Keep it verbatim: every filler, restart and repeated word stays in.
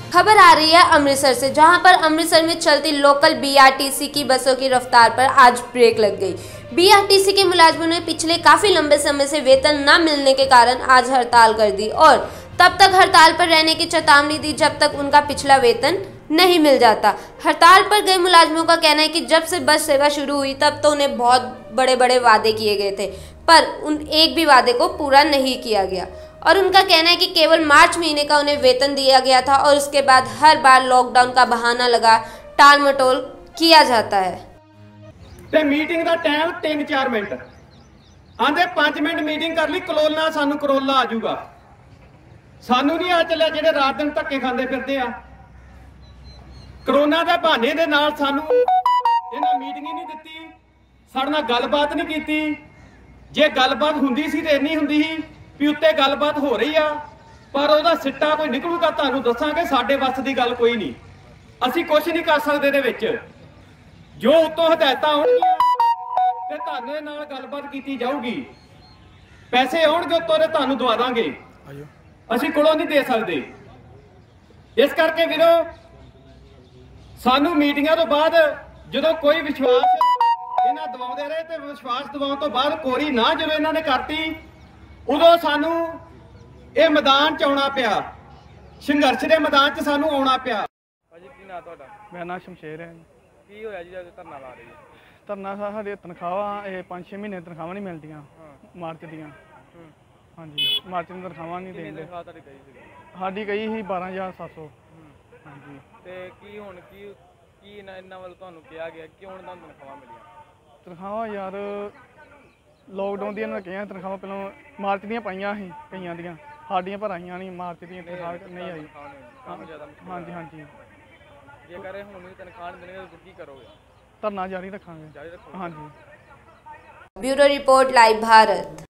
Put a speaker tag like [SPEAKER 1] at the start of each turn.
[SPEAKER 1] खबर आ रही है अमृतसर से, जहां पर अमृतसर में चलती लोकल बीआरटीसी की बसों की रफ्तार पर आज ब्रेक लग गई। बीआरटीसी के मुलाजमों ने पिछले काफी लंबे समय से वेतन न मिलने के कारण आज हड़ताल कर दी और तब तक हड़ताल पर रहने की चेतावनी दी जब तक उनका पिछला वेतन नहीं मिल जाता। हड़ताल पर गए मुलाजमों का कहना है कि जब से बस सेवा शुरू हुई तब तो उन्हें बहुत बड़े बड़े वादे किए गए थे, पर उन एक भी वादे को पूरा नहीं किया गया और उनका कहना है कि केवल मार्च महीने का उन्हें वेतन दिया गया था और उसके बाद हर बार लॉकडाउन का बहाना लगा टाल मटोल किया जाता है।
[SPEAKER 2] ते मीटिंग का टाइम तीन चार मिनट आंदे पांच मिनट मीटिंग कर ली, कलोलना सानू करोला आ जाऊगा। सानू नहीं आ चलिया जेडे रात दिन धक्के खांदे फिरदे आ। करोना दे बहाने दे नाल सानू इन्हां मीटिंग ही नहीं दित्ती, साडे नाल गलबात नहीं कीती। जे गलबात हुंदी सी ते इन्नी हुंदी सी भी उत्ते गलबात हो रही आ, पर ਉਹਦਾ ਸਿੱਟਾ ਕੋਈ ਨਿਕਲੂਗਾ ਤੁਹਾਨੂੰ ਦੱਸਾਂਗੇ। ਸਾਡੇ ਵੱਸ ਦੀ ਗੱਲ ਕੋਈ ਨਹੀਂ, ਅਸੀਂ ਕੁਝ ਨਹੀਂ ਕਰ ਸਕਦੇ ਇਹਦੇ ਵਿੱਚ। ਜੋ ਉੱਤੋਂ ਹਦਾਇਤਾਂ ਆਉਣਗੀਆਂ ਤੇ ਤੁਹਾਨੂੰ ਦੇ ਨਾਲ ਗੱਲਬਾਤ ਕੀਤੀ ਜਾਊਗੀ। ਪੈਸੇ ਆਉਣਗੇ ਉੱਤੋਂ ਤੇ ਤੁਹਾਨੂੰ ਦਵਾ ਦਾਂਗੇ, ਅਸੀਂ ਕੋਲੋਂ ਨਹੀਂ ਦੇ ਸਕਦੇ। ਇਸ ਕਰਕੇ ਵੀਰੋ ਸਾਨੂੰ ਮੀਟਿੰਗਾਂ ਤੋਂ ਬਾਅਦ ਜਦੋਂ ਕੋਈ ਵਿਸ਼ਵਾਸ ਇਹਨਾਂ ਦਿਵਾਉਂਦੇ ਰਹੇ ਤੇ ਵਿਸ਼ਵਾਸ ਦਿਵਾਉਣ ਤੋਂ ਬਾਅਦ ਕੋਰੀ ਨਾ ਜਦੋਂ ਇਹਨਾਂ ਨੇ ਕਰਤੀ ਉਦੋਂ ਸਾਨੂੰ ਇਹ ਮੈਦਾਨ ਚ ਆਉਣਾ ਪਿਆ, ਸੰਘਰਸ਼ ਦੇ ਮੈਦਾਨ ਚ ਸਾਨੂੰ ਆਉਣਾ ਪਿਆ।
[SPEAKER 3] ਭਾਜੀ ਕੀ ਨਾਂ ਤੁਹਾਡਾ?
[SPEAKER 4] ਮੇਰਾ ਨਾਮ ਸ਼ਮਸ਼ੇਰ ਹੈ।
[SPEAKER 3] ਕੀ ਹੋਇਆ ਜੀ ਅੱਜ ਧਰਨਾ ਲਾ ਰਹੀ ਹੈ?
[SPEAKER 4] ਧਰਨਾ ਸਾਡੇ ਤਨਖਾਹਾਂ ਇਹ ਪੰਜ ਛੇ ਮਹੀਨੇ ਤਨਖਾਹਾਂ ਨਹੀਂ ਮਿਲਦੀਆਂ ਮਾਰਚ ਦੀਆਂ। ਹਾਂਜੀ, ਮਾਰਚ ਨੂੰ ਤਨਖਾਹਾਂ ਨਹੀਂ ਦੇਂਦੇ।
[SPEAKER 3] ਤਨਖਾਹ ਤੁਹਾਡੀ ਗਈ ਸੀ?
[SPEAKER 4] ਸਾਡੀ ਗਈ ਸੀ ਬਾਰਾਂ ਹਜ਼ਾਰ ਸੱਤ ਸੌ। ਹਾਂਜੀ,
[SPEAKER 3] ਤੇ ਕੀ ਹੁਣ ਕੀ ਕੀ ਇਹਨਾਂ ਵੱਲ ਤੁਹਾਨੂੰ ਕਿਹਾ ਗਿਆ ਕਿਉਂ ਤੁਹਾਨੂੰ ਤਨਖਾਹਾਂ ਮਿਲੀਆਂ?
[SPEAKER 4] ਤਨਖਾਹਾਂ ਯਾਰ ਲੋਕਡਾਊਨ ਦੀਆਂ ਇਹਨਾਂ ਕਈਆਂ ਤਨਖਾਹਾਂ ਪਹਿਲਾਂ ਮਾਰਚ ਦੀਆਂ ਪਾਈਆਂ ਸੀ ਕਈਆਂ ਦੀਆਂ, ਸਾਡੀਆਂ ਪਰ ਆਈਆਂ ਨਹੀਂ, ਮਾਰਚ ਦੀਆਂ ਤਨਖਾਹ ਨਹੀਂ ਆਈ। ਹਾਂਜੀ ਹਾਂਜੀ,
[SPEAKER 3] ਜੇਕਰ ਹੁਣ ਵੀ ਤਨਖਾਹ ਨਹੀਂ ਦੇਣਗੇ ਤਾਂ ਕੀ ਕਰੋਗੇ?
[SPEAKER 4] ਧਰਨਾ ਜਾਰੀ ਰੱਖਾਂਗੇ।
[SPEAKER 3] ਜਾਰੀ ਰੱਖੋਗੇ?
[SPEAKER 4] ਹਾਂਜੀ।
[SPEAKER 1] Bureau report, live Bharat.